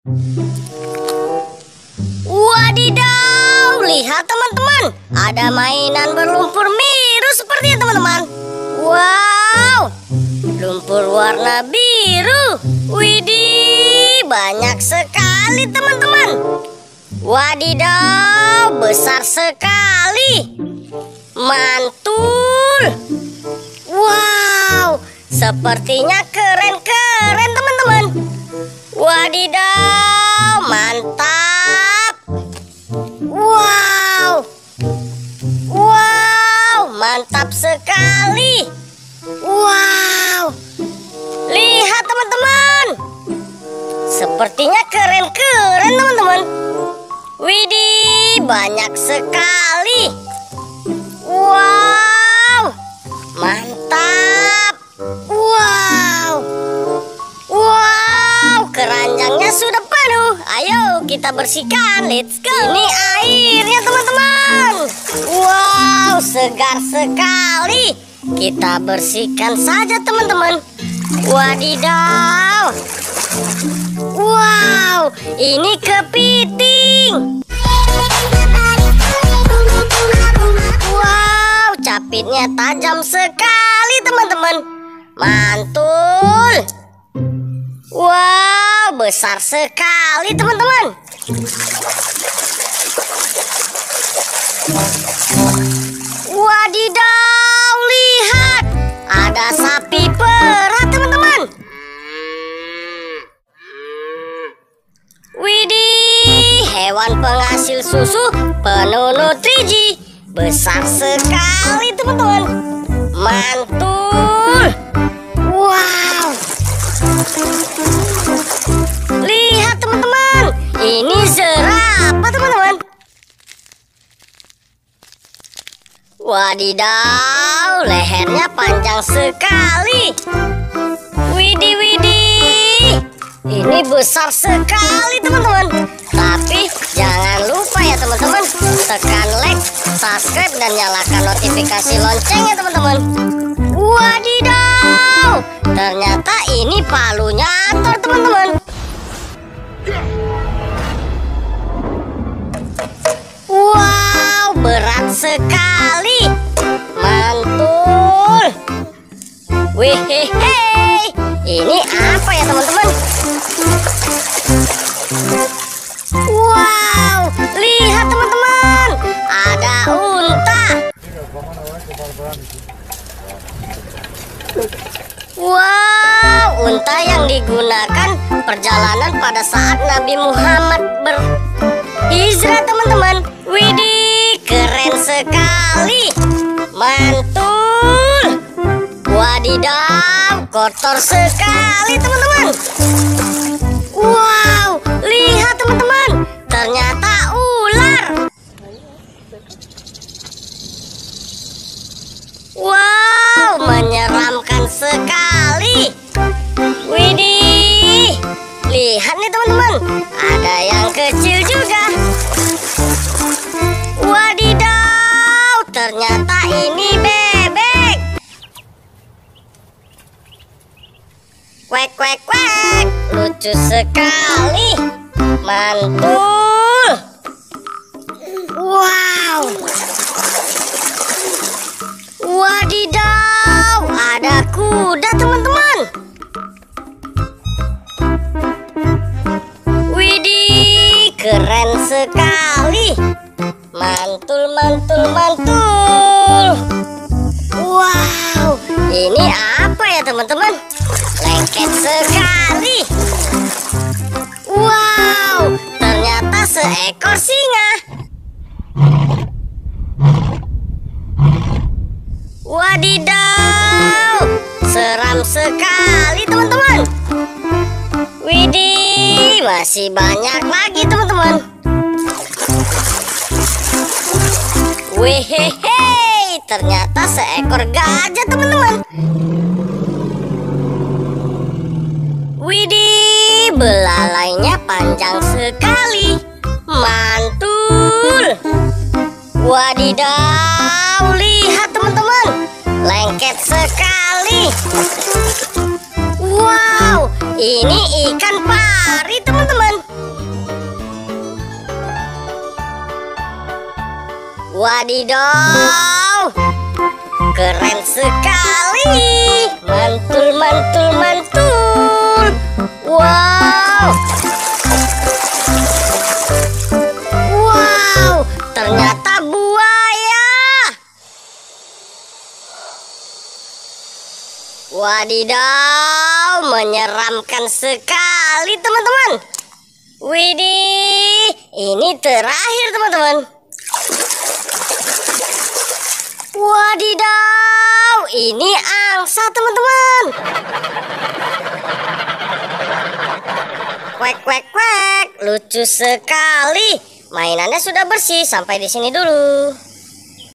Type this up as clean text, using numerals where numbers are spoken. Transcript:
Wadidaw, lihat teman-teman, ada mainan berlumpur biru sepertinya teman-teman. Wow, lumpur warna biru. Widih, banyak sekali teman-teman. Wadidaw, besar sekali. Mantul. Wow, sepertinya keren-keren teman-teman. Wadidaw, mantap. Wow, wow, mantap sekali. Wow, lihat teman-teman, sepertinya keren-keren teman-teman. Widih, banyak sekali. Wow, mantap. Wow, wow, keranjangnya sudah penuh. Ayo kita bersihkan, let's go. Ini airnya teman-teman. Wow, segar sekali. Kita bersihkan saja teman-teman. Wadidaw. Wow, ini kepiting. Wow, capitnya tajam sekali teman-teman. Mantul. Wow, besar sekali teman-teman. Wadidaw, lihat, ada sapi perah teman-teman. Widih, hewan penghasil susu penuh nutrisi. Besar sekali teman-teman. Mantul. Wow, lihat teman-teman, ini zerafa teman-teman. Wadidaw, lehernya panjang sekali. Widih, widih, ini besar sekali teman-teman. Tapi jangan lupa ya teman-teman, tekan like, subscribe, dan nyalakan notifikasi loncengnya teman-teman. Wadidaw, ternyata ini palunya Antor teman-teman. Wow, berat sekali. Mantul. Wehehe, ini apa ya teman-teman? Wow, lihat teman-teman, ada unta. Wow, unta yang digunakan perjalanan pada saat Nabi Muhammad berhijrah teman-teman. Widih, keren sekali. Mantul. Wadidaw, kotor sekali teman-teman. Wow, lihat teman-teman, ternyata ular. Wow, menyeramkan sekali. Widih, lihat nih teman-teman, ada yang kecil juga. Wadidaw, ternyata ini bebek. Kwek kwek kwek, lucu sekali. Mantul. Wow. Wadidaw, ada kuda teman-teman. Widih, keren sekali. Mantul, mantul, mantul. Wow, ini apa ya teman-teman? Lengket sekali. Wow, ternyata seekor singa. Wadidaw, seram sekali teman-teman. Widih, masih banyak lagi teman-teman. Wehehe, ternyata seekor gajah teman-teman. Widih, belalainya panjang sekali. Mantul. Wadidaw, lihat teman-teman, lengket sekali. Wow, ini ikan pari teman-teman. Wadidaw, keren sekali. Mantul, mantul, mantul. Wow. Wow, ternyata buaya. Wadidaw, menyeramkan sekali teman-teman. Widih, ini terakhir teman-teman. Wadidaw, ini angsa teman-teman. Kwek kwek kwek, lucu sekali. Mainannya sudah bersih, sampai di sini dulu.